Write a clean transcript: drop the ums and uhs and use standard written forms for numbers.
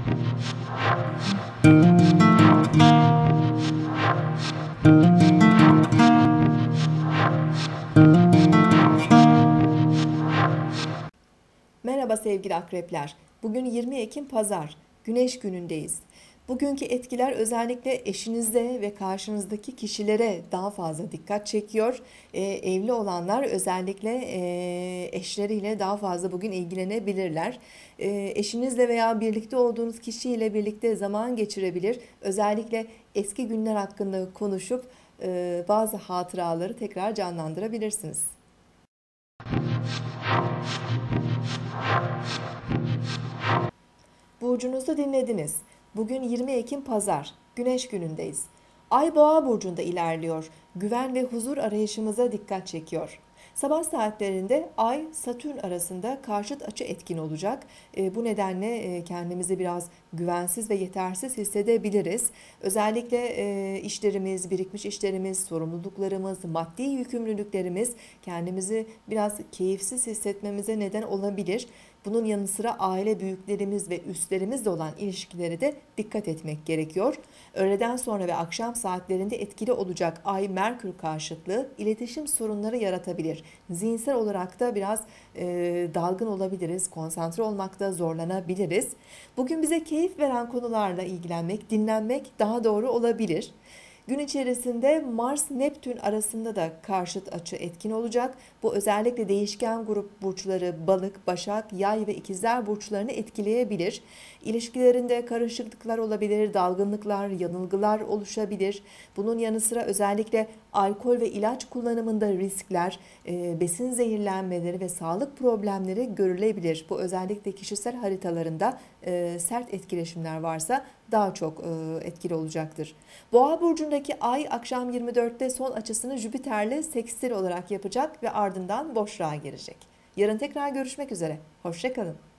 Merhaba sevgili akrepler. Bugün 20 Ekim Pazar, Güneş günündeyiz. Bugünkü etkiler özellikle eşinize ve karşınızdaki kişilere daha fazla dikkat çekiyor. Evli olanlar özellikle eşleriyle daha fazla bugün ilgilenebilirler. Eşinizle veya birlikte olduğunuz kişiyle birlikte zaman geçirebilir. Özellikle eski günler hakkında konuşup bazı hatıraları tekrar canlandırabilirsiniz. Burcunuzu dinlediniz. Bugün 20 Ekim Pazar, Güneş günündeyiz. Ay Boğa burcunda ilerliyor. Güven ve huzur arayışımıza dikkat çekiyor. Sabah saatlerinde Ay Satürn arasında karşıt açı etkin olacak. Bu nedenle kendimizi biraz güvensiz ve yetersiz hissedebiliriz. Özellikle işlerimiz, birikmiş işlerimiz, sorumluluklarımız, maddi yükümlülüklerimiz kendimizi biraz keyifsiz hissetmemize neden olabilir. Bunun yanı sıra aile büyüklerimiz ve üstlerimizle olan ilişkilere de dikkat etmek gerekiyor. Öğleden sonra ve akşam saatlerinde etkili olacak Ay-Merkür karşıtlığı iletişim sorunları yaratabilir. Zihinsel olarak da biraz dalgın olabiliriz, konsantre olmakta zorlanabiliriz. Bugün bize keyif veren konularla ilgilenmek, dinlenmek daha doğru olabilir. Gün içerisinde Mars-Neptün arasında da karşıt açı etkin olacak. Bu özellikle değişken grup burçları Balık, Başak, Yay ve İkizler burçlarını etkileyebilir. İlişkilerinde karışıklıklar olabilir, dalgınlıklar, yanılgılar oluşabilir. Bunun yanı sıra özellikle alkol ve ilaç kullanımında riskler, besin zehirlenmeleri ve sağlık problemleri görülebilir. Bu özellikle kişisel haritalarında sert etkileşimler varsa daha çok etkili olacaktır. Boğa burcundaki Ay akşam 24'te son açısını Jüpiter'le sekstil olarak yapacak ve ardından boşluğa girecek. Yarın tekrar görüşmek üzere. Hoşça kalın.